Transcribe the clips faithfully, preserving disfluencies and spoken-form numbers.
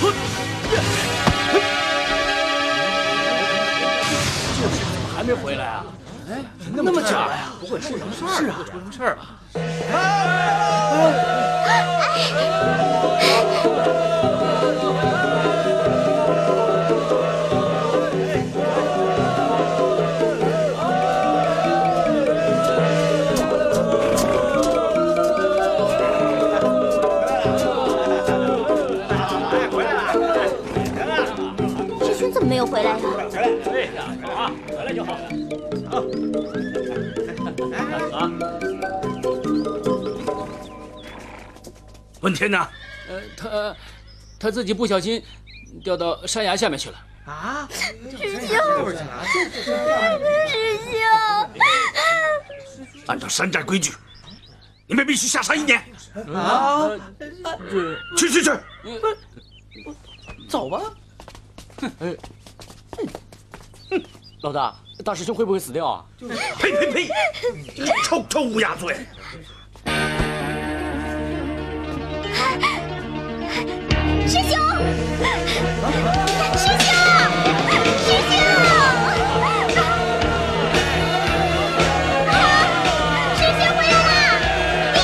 就是怎么还没回来啊？哎，那么久了呀？不会出什么事儿？是啊，出什么事儿了？ 怎么没有回来呀？ 对呀，啊，回来就好。好，啊， 文天呢？ 呃，他他自己不小心掉到山崖下面去了。 啊！ 师兄，师兄， 按照山寨规矩，你们必须下山一年。 啊！ 去去去， 走吧。 哎，老大，大师兄会不会死掉啊？ 呸呸呸！臭臭乌鸦嘴！ 师兄，师兄，师兄，师兄回来啦！爹，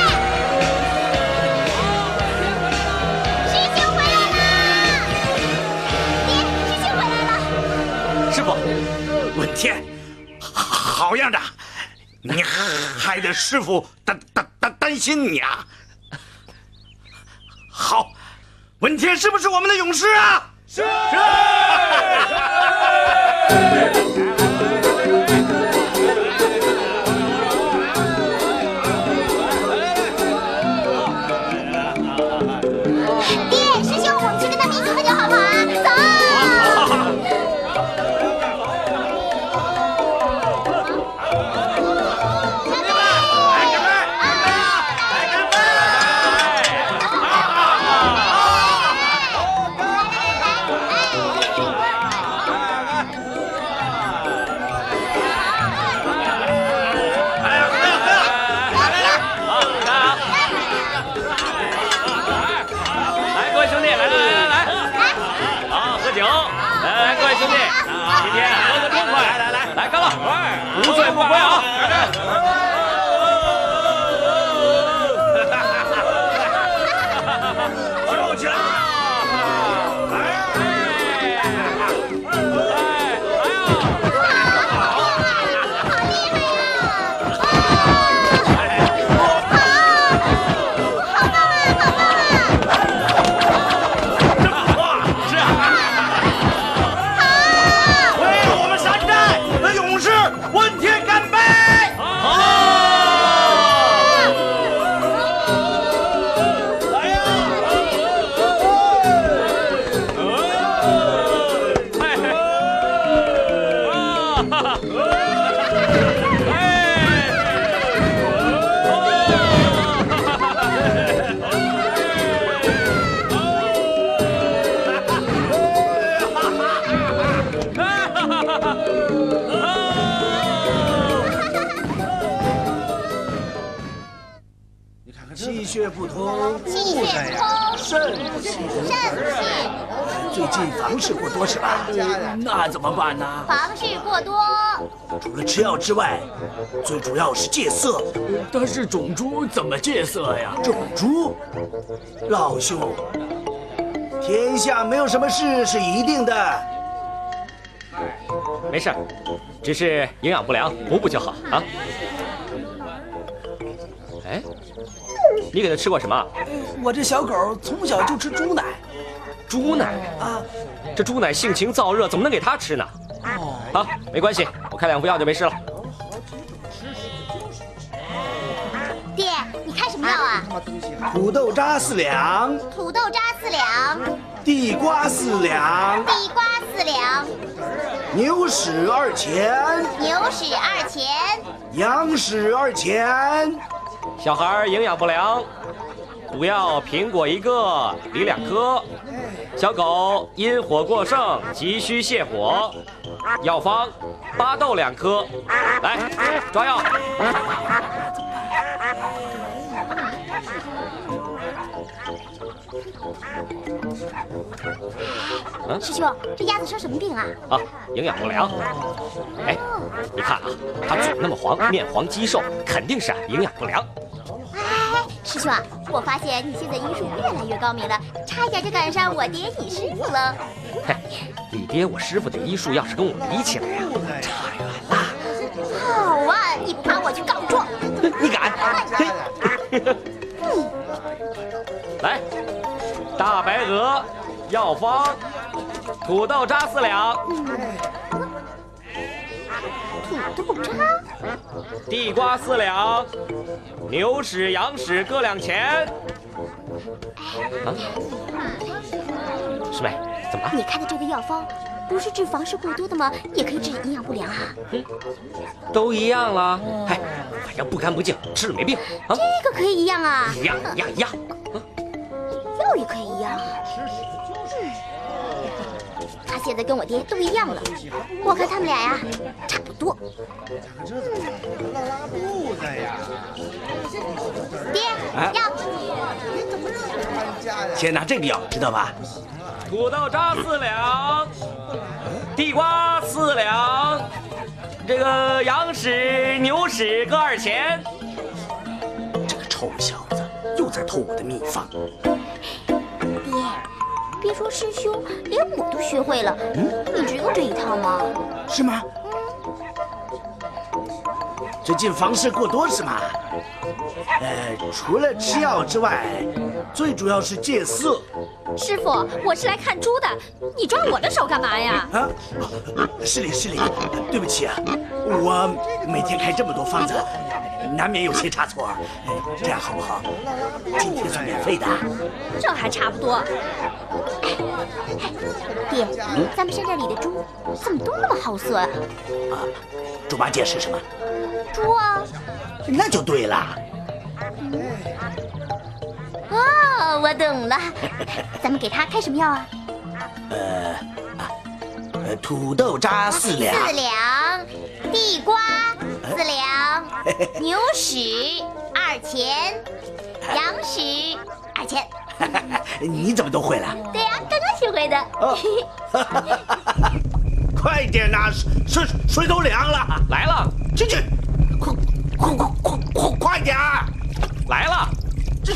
师兄回来啦！爹，师兄回来了！ 师傅，文天，好样的！你害得师傅担担担担心你啊！好，文天是不是我们的勇士啊？是。 爹，师兄，我们去跟他比几分球好不好啊？走。 今天喝个痛快！来来来，来干了，无醉不归啊！ 跳起来！ 气血不通， 气血不通， 肾不气， 肾不气。 最近房事过多是吧？ 那怎么办呢？ 房事过多， 除了吃药之外，最主要是戒色。 但是种猪怎么戒色呀？ 种猪，老兄，天下没有什么事是一定的。 没事，只是营养不良，补补就好啊。哎，你给它吃过什么？ 我这小狗从小就吃猪奶。 猪奶啊， 这猪奶性情燥热，怎么能给它吃呢？哦，好，没关系，我开两副药就没事了。 爹，你开什么药啊？ 土豆渣四两， 土豆渣四两， 地瓜四两， 地瓜四两， 牛屎二钱， 牛屎二钱， 羊屎二钱。 小孩营养不良，补药苹果一个，梨两颗。小狗阴火过盛，急需泻火。药方：巴豆两颗。来，抓药。 嗯， 师兄，这鸭子生什么病啊？ 啊，营养不良。哎，你看啊，它嘴那么黄，面黄肌瘦，肯定是啊营养不良。 哎，师兄啊，我发现你现在医术越来越高明了，差一点就赶上我爹你师傅了。 嘿，你爹我师傅的医术要是跟我比起来呀、啊，差远了。 好啊，你不怕我去告状？ 你敢？来，大白鹅，药方，土豆渣四两。 土豆渣， 地瓜四两，牛屎、羊屎各两钱。啊，师妹，怎么了？ 你看的这个药方，不是治房事过多的吗？也可以治营养不良啊。 嗯，都一样了。哎，反正不干不净，吃了没病啊。 这个可以一样啊。 一样一样一样。 药也可以一样啊。他现在跟我爹都一样了，我看他们俩呀，差不多。爹，药。 先拿这个药，知道吧？ 土豆渣四两，地瓜四两，这个羊屎、牛屎各二钱。 这个臭小子又在偷我的秘方。 爹，别说师兄，连我都学会了。嗯，你只有这一套吗？ 是吗？最近房事过多是吗？呃，除了吃药之外，最主要是戒色。 师傅，我是来看猪的，你抓我的手干嘛呀？ 啊，失礼失礼，对不起啊，我每天开这么多方子，难免有些差错。这样好不好？今天算免费的。 这还差不多。 爹，咱们山寨里的猪怎么都那么好色啊？ 啊，猪八戒是什么？ 猪啊。 那就对了。 哦，我懂了。咱们给他开什么药啊？ 呃啊，呃，土豆渣四两， 四两，地瓜四两，牛屎二钱，羊屎二钱。 你怎么都会了？ 对呀、啊，刚刚学会的。 哦、快点呐、啊，水水都凉了。 来了， 进去，快快快快快快点！ 来了， 这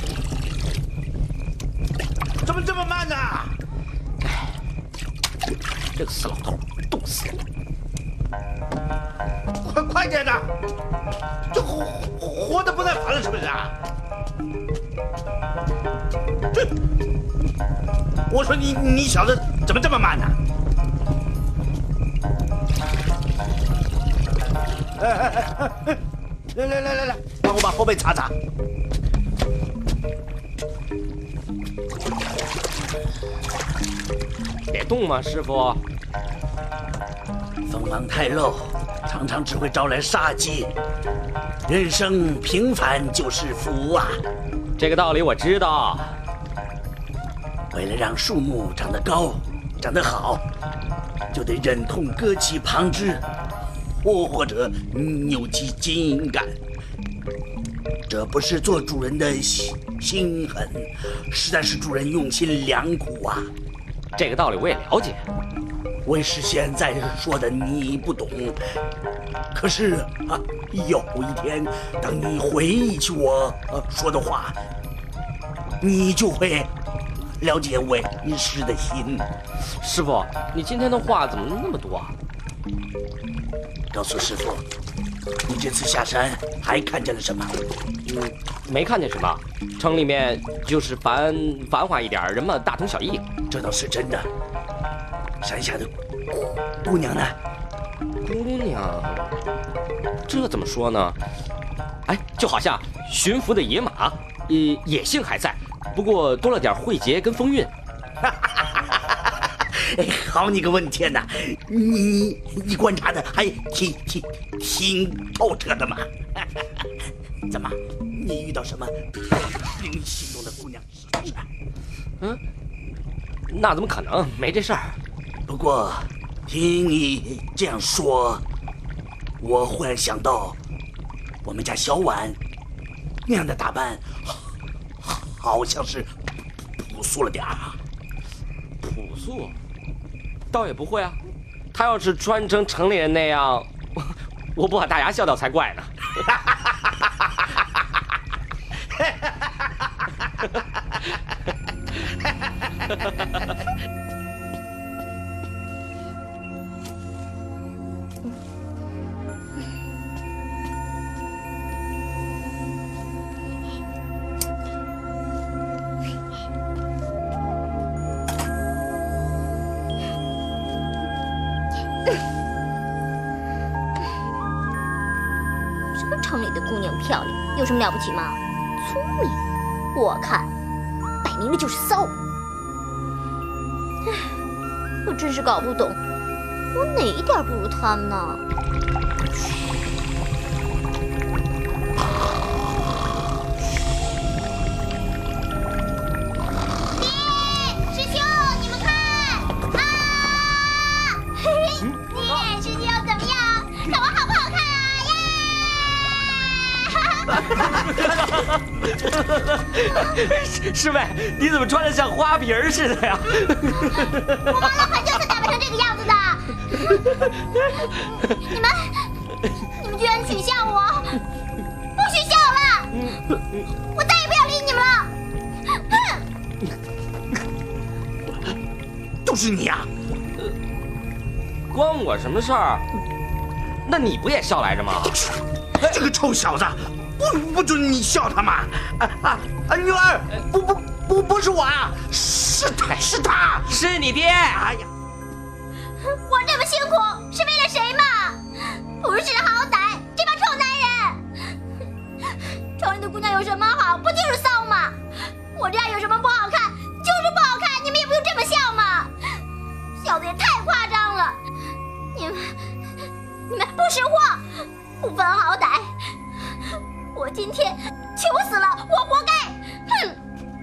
怎么这么慢呢？ 哎，这个死老头，冻死了！ 快快点的，这活活的不耐烦了是不是啊？这，我说你你小子怎么这么慢呢？哎哎哎哎！来来来来来，帮我把后背擦擦。 别动嘛，师傅。 锋芒太露，常常只会招来杀机。人生平凡就是福啊！ 这个道理我知道。 为了让树木长得高、长得好，就得忍痛割其旁枝，或或者扭其筋干。这不是做主人的心心狠，实在是主人用心良苦啊！ 这个道理我也了解。 为师现在说的你不懂，可是啊，有一天当你回忆起我、呃、说的话，你就会了解为师的心。 师傅，你今天的话怎么那么多啊？ 告诉师傅，你这次下山还看见了什么？ 嗯，没看见什么。城里面就是繁繁华一点，人们大同小异。 这倒是真的。山下的姑娘呢？ 姑娘，这怎么说呢？哎，就好像驯服的野马，呃，野性还在，不过多了点慧节跟风韵。 好你个问天呐！你你观察的还挺挺挺透彻的嘛？怎么，你遇到什么令你心动的姑娘是不是？ 嗯，那怎么可能？没这事儿。 不过，听你这样说，我忽然想到，我们家小婉那样的打扮， 好像是朴素了点儿。 朴素，倒也不会啊。他要是穿成城里人那样，我不把大牙笑掉才怪呢。 什么城里的姑娘漂亮，有什么了不起吗？聪明，我看摆明了就是骚。唉，我真是搞不懂，我哪一点不如他们呢？爹，师兄，你们看啊！嘿嘿，爹，师兄怎么样？看我好不好看啊？耶！ 师妹，你怎么穿得像花瓶似的呀？ 我忙了很久才打扮成这个样子的。你们，你们居然取笑我！不许笑了！我再也不要理你们了！哼！ 都是你呀、啊！ 关我什么事儿？那你不也笑来着吗？ 这个臭小子！不不准你笑他嘛！啊啊啊！女儿，不不不不是我啊，是他是他是你爹！ 哎呀， 我这么辛苦是为了谁嘛？不识好歹，这帮臭男人！城里的姑娘有什么好？不就是骚吗？我这样有什么不好看？就是不好看，你们也不用这么笑嘛！笑的也太夸张了！你们你们不识货，不分好歹！我今天糗死了，我活该！哼！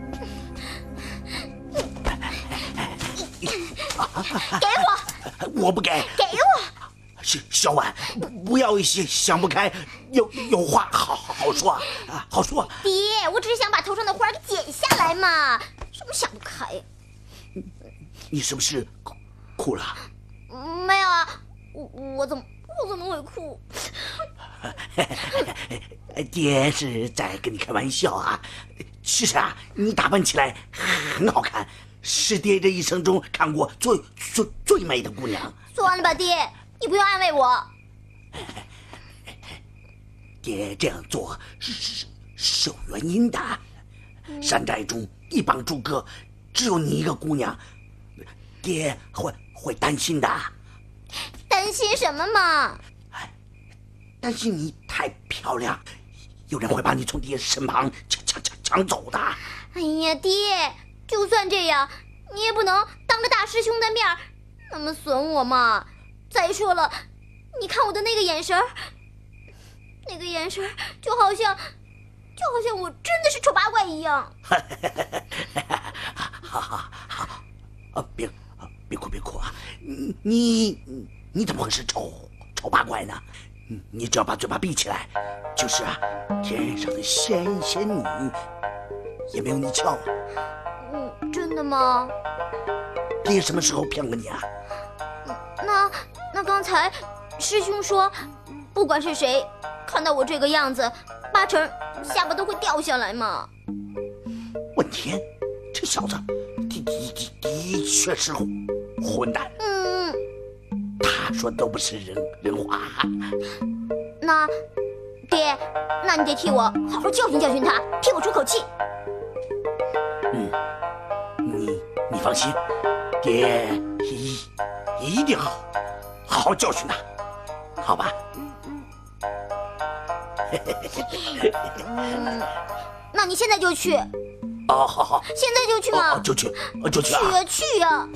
给我！ 我不给！ 给我！ 小小婉，不不要想想不开，有有话好好说啊，好说。 爹，我只是想把头上的花给剪下来嘛，什么想不开呀？ 你是不是哭哭了？ 没有啊，我我怎么我怎么会哭？ 爹是在跟你开玩笑啊。其实啊，你打扮起来很好看，是爹这一生中看过最最最美的姑娘。 算了吧，爹，你不用安慰我。 爹这样做是是是有原因的。山寨中一帮诸葛，只有你一个姑娘，爹会会担心的。 担心什么嘛？ 担心你太漂亮，有人会把你从爹身旁抢抢抢抢走的。 哎呀，爹，就算这样，你也不能当着大师兄的面那么损我嘛。再说了，你看我的那个眼神儿，那个眼神儿就好像，就好像我真的是丑八怪一样。 好好好，啊，别别哭别哭啊！你你你怎么会是丑丑八怪呢？你只要把嘴巴闭起来，就是啊，天上的仙仙女也没有你俏。 嗯，真的吗？ 爹什么时候骗过你啊？ 那那刚才师兄说，不管是谁看到我这个样子，八成下巴都会掉下来嘛。 问天，这小子的的的的确是混蛋。 嗯， 他说的都不是人人话。 那爹，那你得替我好好教训教训他，替我出口气。 嗯，你你放心，爹一一定好好好教训他，好吧？ 嗯，那你现在就去。 哦，好好， 现在就去嘛。 哦，就去，就去啊！ 去呀去呀！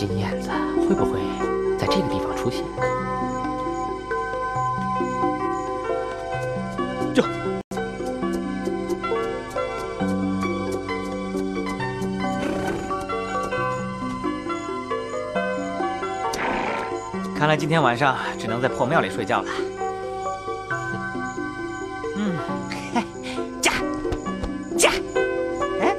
金燕子会不会在这个地方出现？这。 看来今天晚上只能在破庙里睡觉了。嗯，驾驾，哎，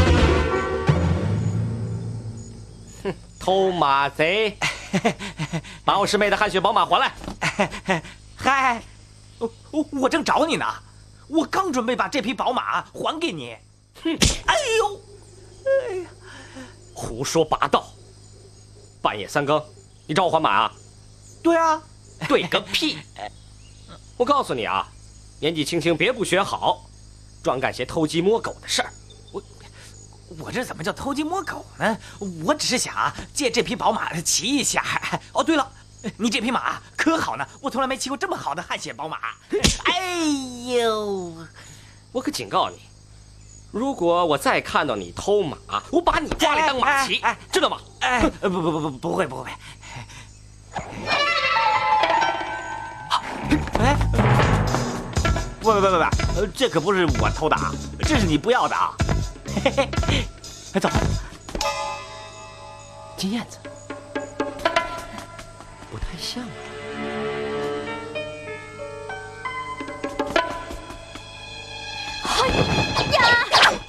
哼，偷马贼，把我师妹的汗血宝马还来！ 嗨，我我我正找你呢，我刚准备把这匹宝马还给你。 哼，哎呦，哎呀，胡说八道！半夜三更，你找我还马啊？ 对啊， 对个屁！我告诉你啊，年纪轻轻别不学好，专干些偷鸡摸狗的事儿。 我我这怎么叫偷鸡摸狗呢？我只是想借这匹宝马骑一下。哦，对了，你这匹马可好呢，我从来没骑过这么好的汗血宝马。哎呦， 我可警告你，如果我再看到你偷马，我把你抓来当马骑，哎哎、知道吗？ 哎，不不不不，不会不会。 哎，不不不不不，这可不是我偷的啊，这是你不要的啊！嘿嘿嘿，走。 金燕子，不太像啊。 哎呀！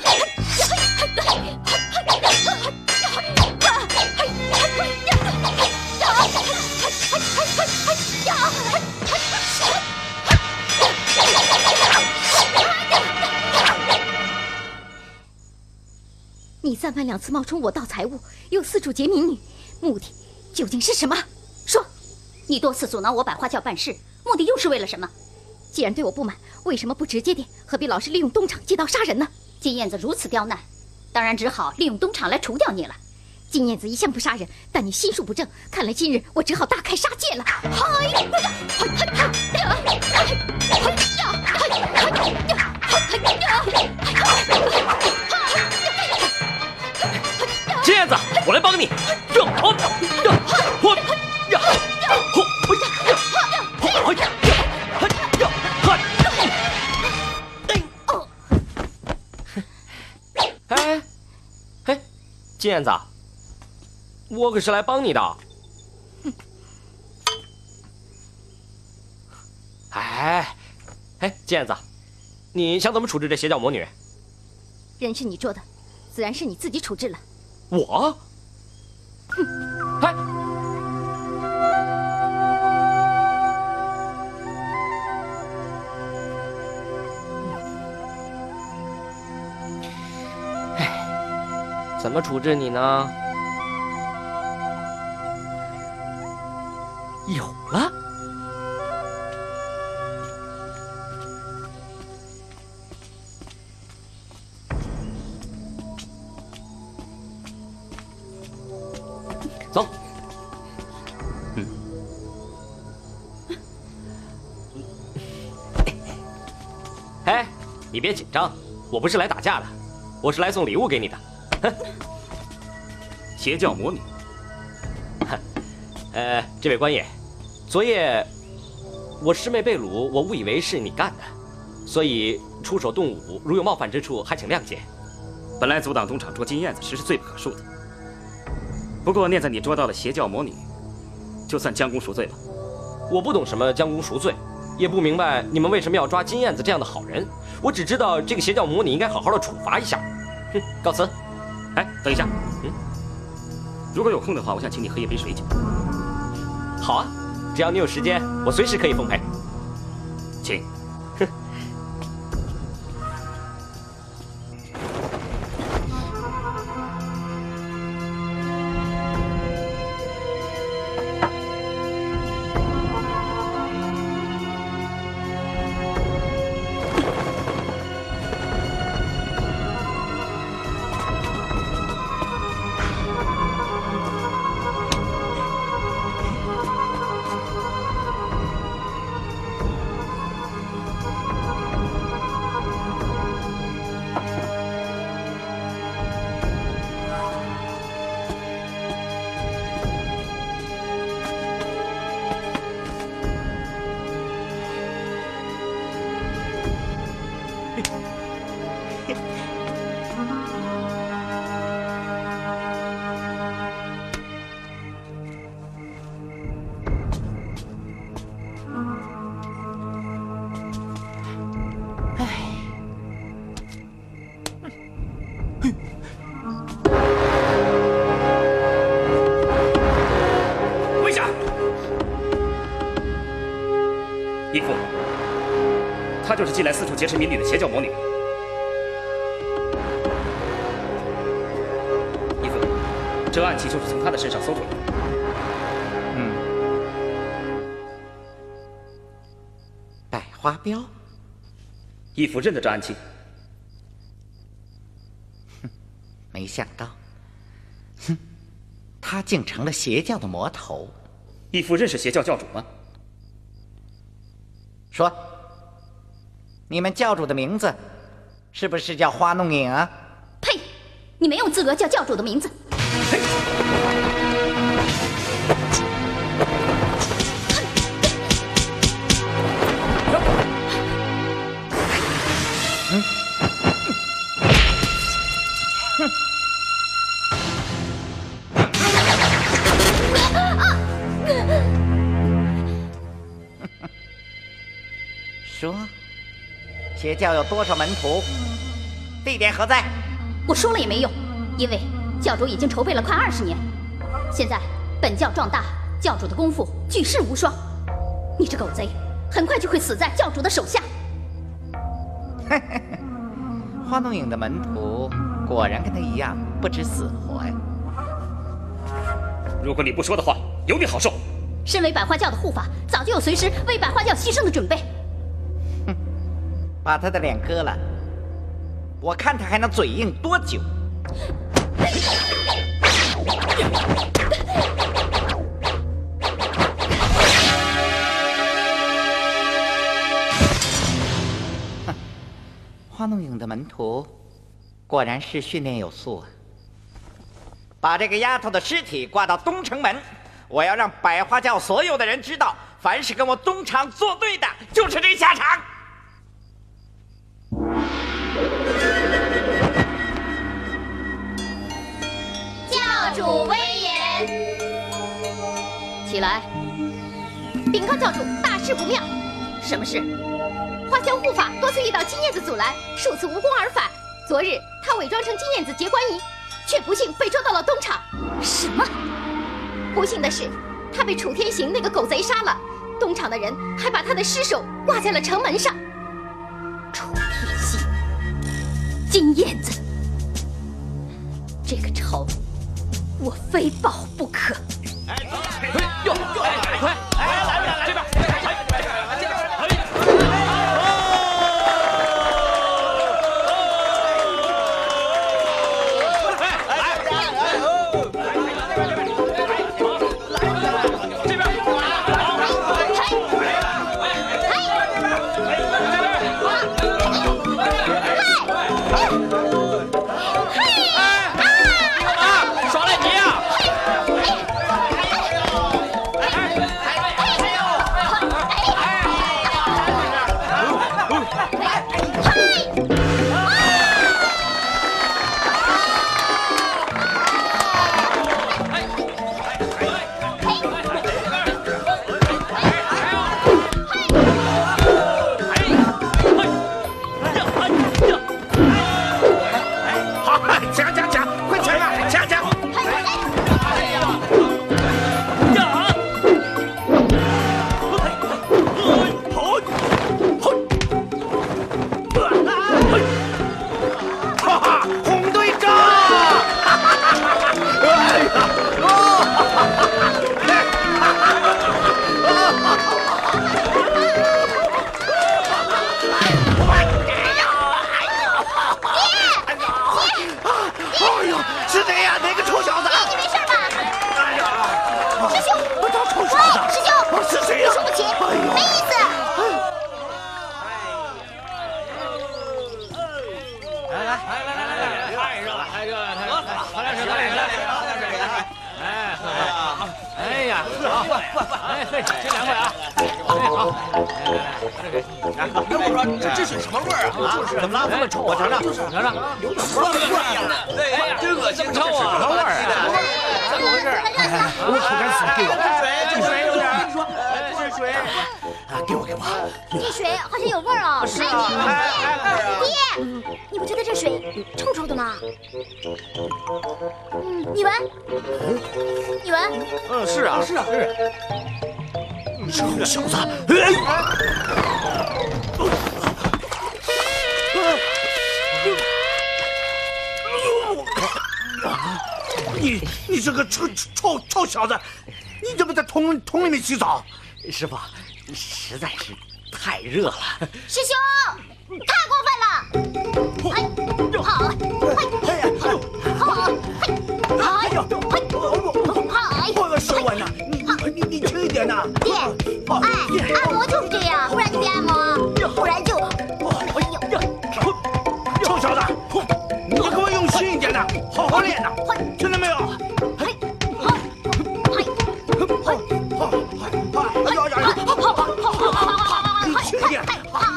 你三番两次冒充我盗财物，又四处劫民女，目的究竟是什么？说！ 你多次阻挠我百花轿办事，目的又是为了什么？ 既然对我不满，为什么不直接点？何必老是利用东厂借刀杀人呢？ 金燕子如此刁难，当然只好利用东厂来除掉你了。 金燕子一向不杀人，但你心术不正，看来今日我只好大开杀戒了。嗨！ 金燕子，我来帮你。这，好，呀，我，呀，吼，嘿，呀，嘿，呀，嘿，哎，哎，金燕子，我可是来帮你的。哎，哎，金燕子，你想怎么处置这邪教魔女？ 人是你做的，自然是你自己处置了。 我，哎，哎，怎么处置你呢？有了。 走。嗯。哎，你别紧张，我不是来打架的，我是来送礼物给你的。哼。 邪教魔女。 哼。呃，这位官爷，昨夜我师妹被掳，我误以为是你干的，所以出手动武，如有冒犯之处，还请谅解。 本来阻挡东厂捉金燕子，实是罪不可恕的。 不过念在你捉到了邪教魔女，就算将功赎罪吧。 我不懂什么将功赎罪，也不明白你们为什么要抓金燕子这样的好人。我只知道这个邪教魔女应该好好的处罚一下。哼，告辞。 哎，等一下，嗯，如果有空的话，我想请你喝一杯水酒。 好啊，只要你有时间，我随时可以奉陪。 请。 义父，她就是近来四处劫持民女的邪教魔女。义父，这暗器就是从她的身上搜出来的。 嗯，百花标。 义父认得这暗器。 哼，没想到，哼，他竟成了邪教的魔头。 义父认识邪教教主吗？ 说，你们教主的名字是不是叫花弄影啊？ 呸！你没有资格叫教主的名字。 嘿！ 嗯。说，邪教有多少门徒？地点何在？ 我说了也没用，因为教主已经筹备了快二十年。现在本教壮大，教主的功夫举世无双。你这狗贼，很快就会死在教主的手下。 花弄影的门徒果然跟他一样不知死活呀！ 如果你不说的话，有你好受。 身为百花教的护法，早就有随时为百花教牺牲的准备。 哼，把他的脸割了，我看他还能嘴硬多久。哼，花弄影的门徒果然是训练有素啊！把这个丫头的尸体挂到东城门，我要让百花教所有的人知道，凡是跟我东厂作对的，就是这下场。 教主威严！ 起来！禀告教主，大事不妙。什么事？花香护法多次遇到金燕子阻拦，数次无功而返。昨日他伪装成金燕子结观仪，却不幸被抓到了东厂。什么？不幸的是，他被楚天行那个狗贼杀了。东厂的人还把他的尸首挂在了城门上。楚天行，金燕子，这个仇我非报不可。 哎呦，快！哎，来来来，这边！ 臭小子！你你这个臭臭臭小子，你怎么在桶桶里面洗澡？ 师傅，实在是太热了。 师兄，太过分了！哎，好，哎，好，哎呦，哎， 我手腕呐，你你你轻一点呐！ 爹，哎，按摩就是这样，不然就别按摩，不然就，哎呦， 臭小子，你给我用心一点呐，好好练呐，听到没有？ 嘿，好，嘿，嘿， 好，哎呀呀呀！你轻一点，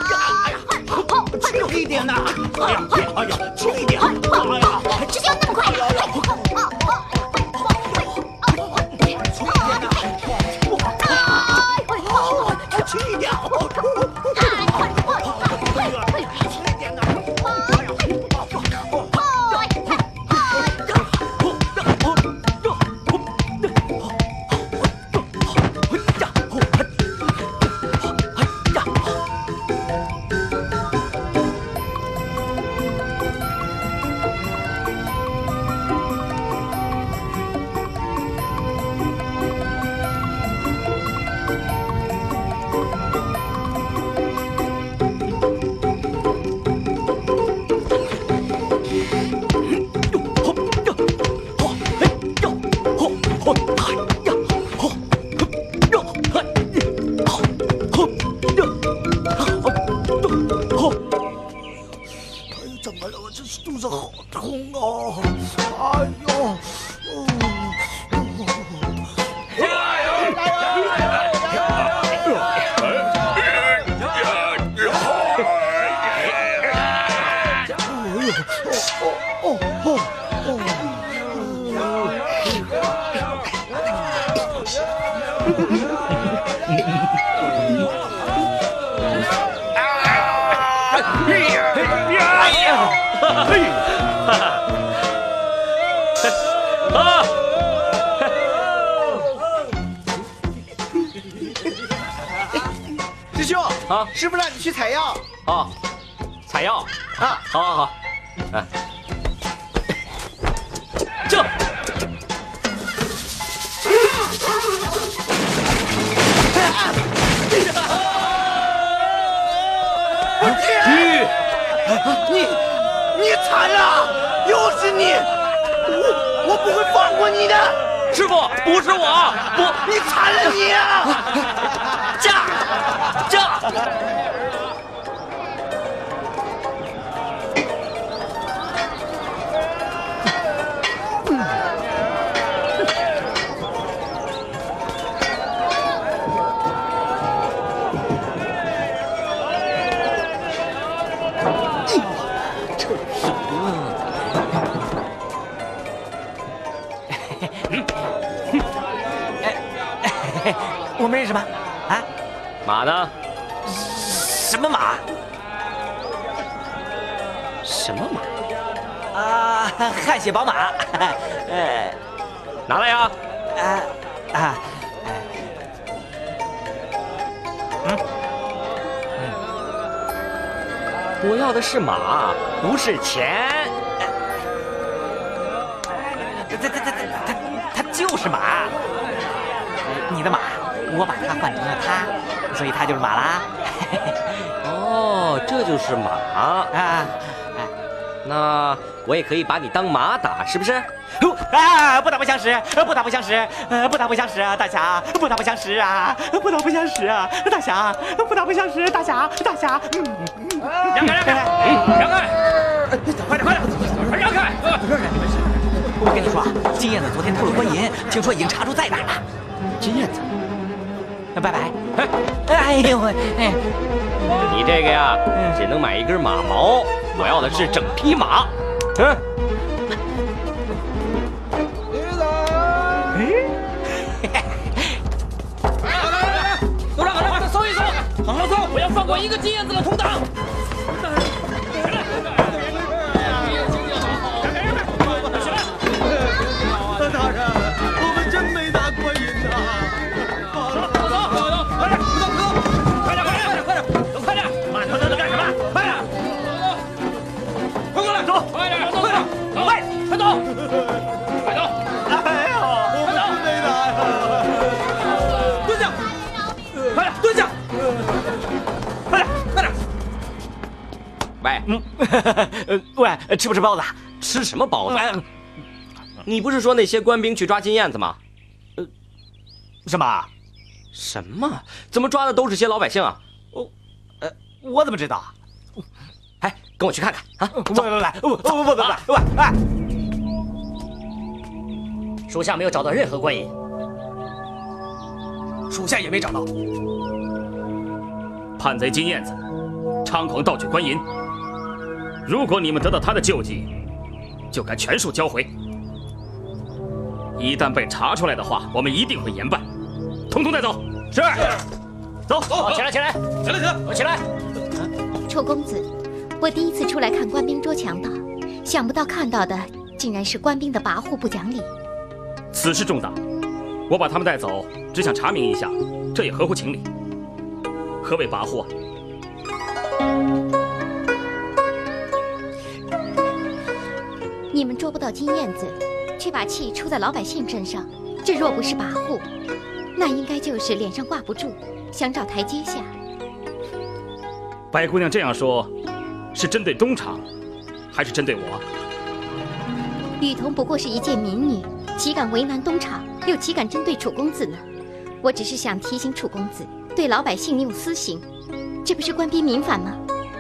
轻一点呐！哎呀，哎呀，轻一点！哎呀， 师兄那么快， 轻一点！怎么了？我这是肚子好痛哦！哎呦！ 师兄啊， 师傅让你去采药。 哦，采药啊， 好好好，啊，这。 你你惨了，又是你！我我不会放过你的。 师傅，不是我，不， 你惨了你啊！ 驾驾！ 我们认识吗？啊？ 马呢？ 什么马？ 什么马？ 啊，汗血宝马。呃， 拿来呀！ 啊啊，嗯我要的是马，不是钱。 他他他他他他就是马。你的马，我把它换成了它，所以它就是马啦。 哦，这就是马啊！ 那我也可以把你当马打，是不是？ 啊！不打不相识，不打不相识，呃，不打不相识啊！大侠，不打不相识啊！不打不相识啊！大侠，不打不相识，大侠，大侠。 让开，让开，让开！快点，快点，快让开！ 我跟你说，金燕子昨天偷了官银，听说已经查出在哪了。 金燕子， 拜拜。哎呦喂！哎， 你这个呀，只能买一根马毛，我要的是整匹马。嗯。 都让让，搜一搜，好好搜，不要放过一个金燕子的同党。大人，我们真没拿过银呐！走走走， 蹲下，快点蹲下，快点快点。 喂， 嗯，呃喂，吃不吃包子？ 吃什么包子？ 哎， 你不是说那些官兵去抓金燕子吗？ 呃，什么？ 什么？怎么抓的都是些老百姓啊？ 哦，呃，我怎么知道？ 哎，跟我去看看啊！ 不不不不不不不不！哎， 属下没有找到任何官银， 属下也没找到。 叛贼金燕子猖狂盗取官银，如果你们得到他的救济，就该全数交回。一旦被查出来的话，我们一定会严办，统统带走。是。走走， 起来起来起来起来， 起来！ 楚公子，我第一次出来看官兵捉强盗，想不到看到的竟然是官兵的跋扈不讲理。 此事重大，我把他们带走，只想查明一下，这也合乎情理。何谓跋扈啊？ 你们捉不到金燕子，却把气出在老百姓身上，这若不是跋扈，那应该就是脸上挂不住，想找台阶下。 白姑娘这样说，是针对东厂，还是针对我？ 雨桐不过是一介民女，岂敢为难东厂，又岂敢针对楚公子呢？我只是想提醒楚公子，对老百姓你有私刑，这不是官逼民反吗？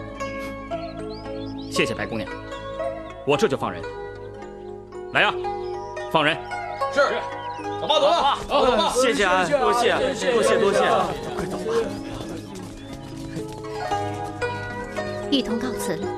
谢谢白姑娘，我这就放人。来呀，放人。 是。走吧走吧，走吧。 谢谢啊，多谢多谢多谢。 快走吧。 雨桐告辞了。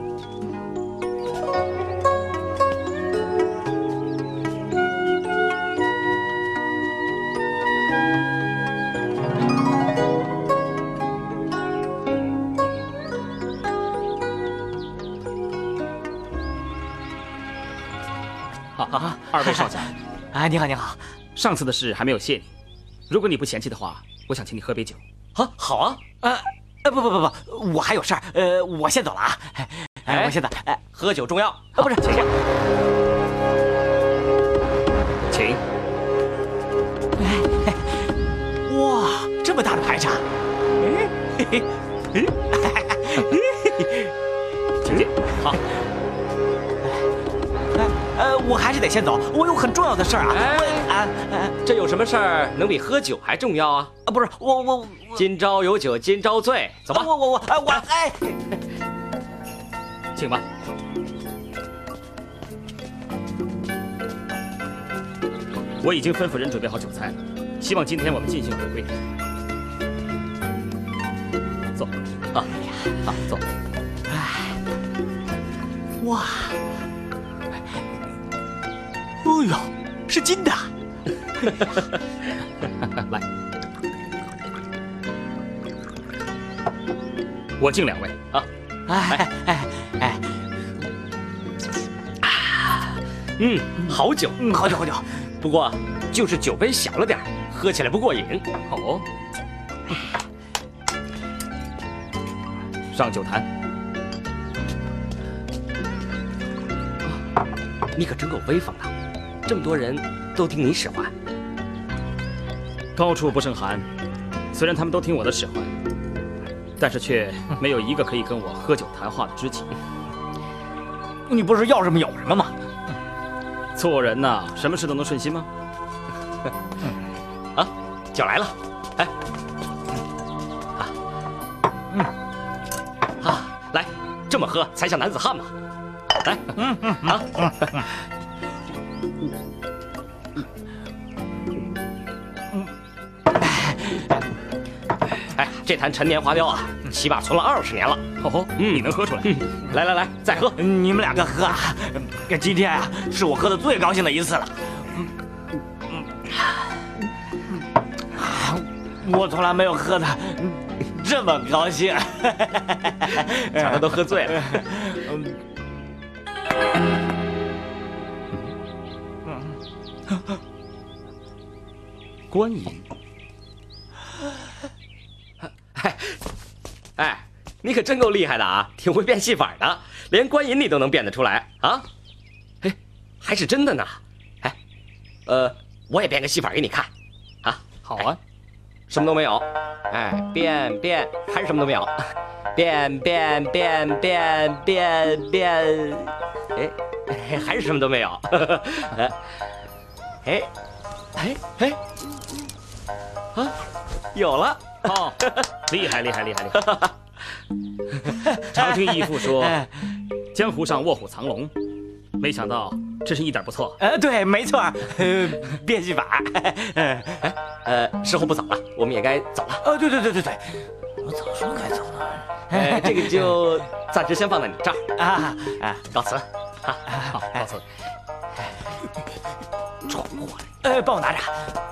好好好，二位少侠。 哎，你好你好。 上次的事还没有谢你，如果你不嫌弃的话，我想请你喝杯酒。 啊，好啊。 呃。呃不不不不，我还有事儿，呃，我先走了啊。哎，我先走。哎， 喝酒重要啊，不是，请请。 请。 哎，哇，这么大的排场。 请进。 好。 呃，我还是得先走，我有很重要的事儿啊。 哎啊， 这有什么事儿能比喝酒还重要啊？ 啊，不是，我我今朝有酒今朝醉，走吧。 我我我哎我哎， 请吧。我已经吩咐人准备好酒菜了，希望今天我们尽兴而归。坐。啊，好，坐。 哎，哇。哦呦，是金的！ 来，我敬两位啊！ 哎哎哎， 嗯，好酒， 嗯，好酒好酒。 不过就是酒杯小了点，喝起来不过瘾。 哦，上酒坛。 你可真够威风的。这么多人都听你使唤， 高处不胜寒。虽然他们都听我的使唤，但是却没有一个可以跟我喝酒谈话的知己。 你不是要什么有什么吗？ 做人呐，什么事都能顺心吗？ 啊，酒来了，哎，啊，嗯，啊，来，这么喝才像男子汉嘛。来，嗯嗯啊。哎，这坛陈年花雕啊，起码存了二十年了。 哦，嗯，你能喝出来？ 嗯，来来来，再喝。 你们两个喝啊！今天啊，是我喝的最高兴的一次了。嗯嗯，我从来没有喝的这么高兴。 瞧他都喝醉了。 官银。 哎，哎，你可真够厉害的啊，挺会变戏法的，连官银你都能变得出来啊！哎，还是真的呢。哎，呃， 我也变个戏法给你看，啊， 好啊， 什么都没有，哎，变变还是什么都没有，变变变变变变，哎，还是什么都没有，哎，哎哎，啊，有了， 哦，厉害厉害厉害厉害！常听义父说，江湖上卧虎藏龙，没想到真是一点不错。 呃，对，没错，呃，变戏法。 哎，呃，时候不早了，我们也该走了。 哦，对对对对对，我早说该走了。 哎，这个就暂时先放在你这儿啊啊， 告辞。啊， 好，告辞。 闯过来，呃，帮我拿着。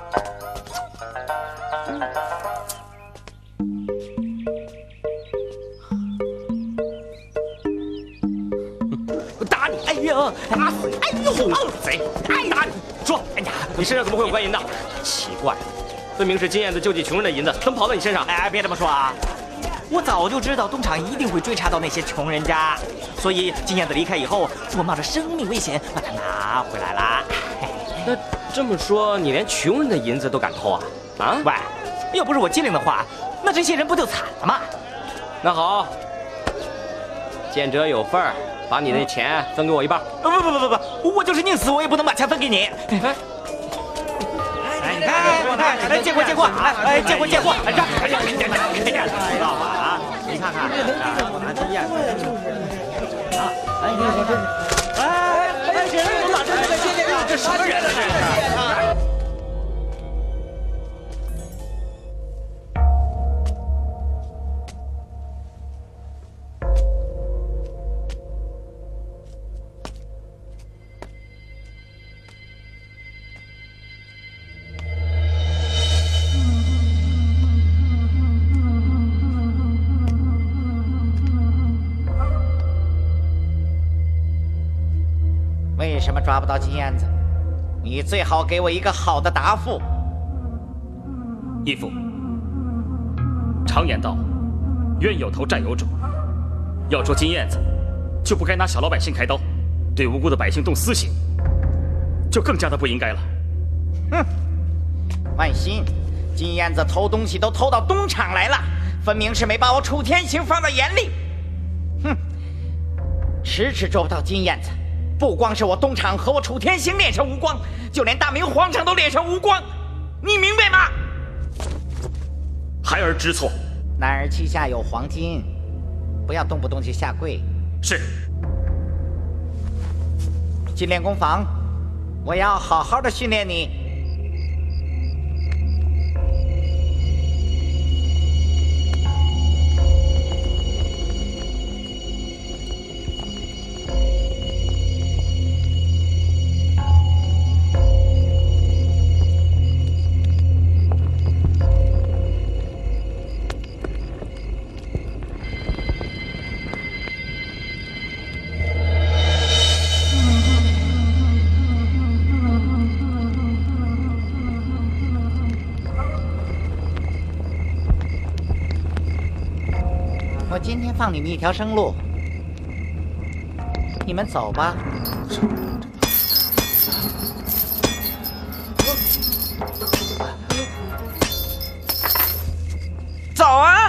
打你！哎呦，打死你！哎呦，臭贼！哎，打你！说，哎呀，你身上怎么会有官银的？奇怪，分明是金燕子救济穷人的银子，怎么跑到你身上？ 哎，别这么说啊！我早就知道东厂一定会追查到那些穷人家，所以金燕子离开以后，我冒着生命危险把它拿回来了。 那这么说，你连穷人的银子都敢偷啊？啊？ 喂，要不是我机灵的话，那这些人不就惨了吗？ 那好，见者有份儿。把你的钱分给我一半。 不不不不不，我就是宁死我也不能把钱分给你。哎，你看，哎，借过借过，哎，借过借过，让让让让，知道吧？啊，你看看，我拿经验，啊，哎，你看这，哎哎，这人咋这么些人？这什么人啊？这是。为什么抓不到金燕子？你最好给我一个好的答复。 义父，常言道，冤有头债有主。要捉金燕子，就不该拿小老百姓开刀，对无辜的百姓动私刑，就更加的不应该了。 哼，万幸，金燕子偷东西都偷到东厂来了，分明是没把我楚天行放到眼里。哼，迟迟捉不到金燕子。不光是我东厂和我楚天行脸上无光，就连大明皇上都脸上无光，你明白吗？ 孩儿知错。 男儿膝下有黄金，不要动不动就下跪。 是。 进练功房，我要好好的训练你。我今天放你们一条生路，你们走吧。走啊！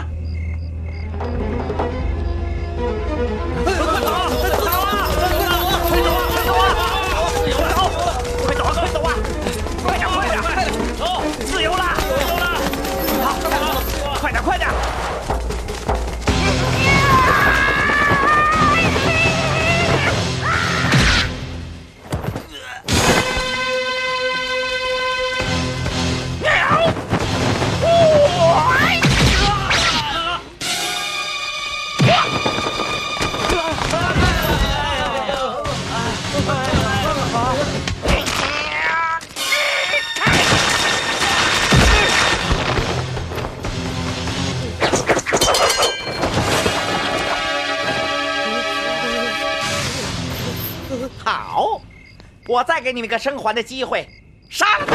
好，我再给你们个生还的机会，杀了他！